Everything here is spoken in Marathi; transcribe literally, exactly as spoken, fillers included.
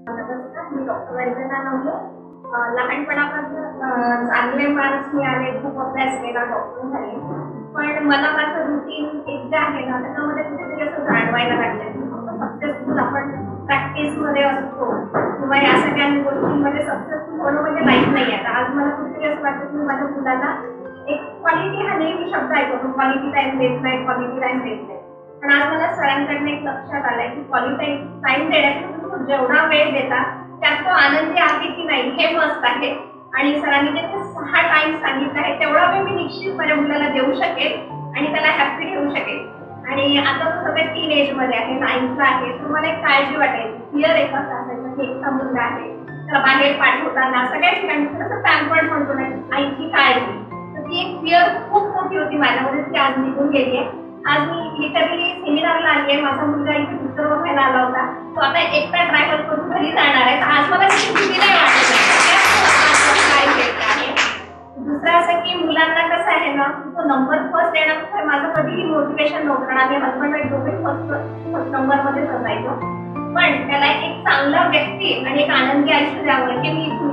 नमस्कार, मी डॉक्टर वंदना नवले. लहानपणापासून चांगले मार्क्स मिळाले, खूप अभ्यास केला, डॉक्टर झाले. पण मला माझं रुटीन एक जे आहे ना, त्याच्यामध्ये कुठेतरी असं जाणवायला लागलं की फक्त सक्सेसफुल आपण प्रॅक्टिसमध्ये असतो किंवा या सगळ्या गोष्टींमध्ये सक्सेसफुल होणं म्हणजे लाईफ नाही आहे. आज मला कुठेतरी असं वाटतं की माझ्या मुलाला एक क्वालिटी हा नेहमी शब्द ऐकतो, क्वालिटी टाइम देत नाही, क्वालिटी टाइम देत नाही. पण आज मला सरांकडनं एक लक्षात आलंय की क्वालिटी टाइम देण्यासाठी तुम्ही जेवढा वेळ देता त्यात तो आनंदी आहे की नाही हे मस्त आहे. आणि सरांनी जे सहा टाइम सांगितलं आहे तेवढा वेळ मी निश्चित माझ्या मुलाला देऊ शकेल आणि त्याला हॅपी ठेवू शकेल. आणि आता तो सगळ्या टीन एज मध्ये आहे, नाईन्थला आहे, तर मला एक काळजी वाटायची, फिअर एक असं असायचं की एकटा मुलगा आहे, त्याला बाहेर पाठवताना सगळ्या ठिकाणी थोडंसं पॅम्पर्ड म्हणतो ना, आईची काळजी, तर ती एक फिअर खूप मोठी होती माझ्यामध्ये, ती आज निघून गेली आहे. आज मी लिटरली सेमिनारला आली आहे, माझा मुलगा इथे पिक्चर बघायला आला होता, तो आता एकटा ड्रायव्हर करून घरी जाणार आहे, तर आज मला भीती नाही वाटत आहे. दुसरं असं की मुलांना कसं आहे ना, तो नंबर फर्स्ट येण्याचं माझं कधीही मोटिवेशन नव्हतं, कारण आम्ही हजबंड वाईफ दोघे फर्स्ट फर्स्ट नंबरमध्येच असायचो. पण त्याला एक चांगला व्यक्ती आणि एक आनंदी आयुष्य द्यावं हे मी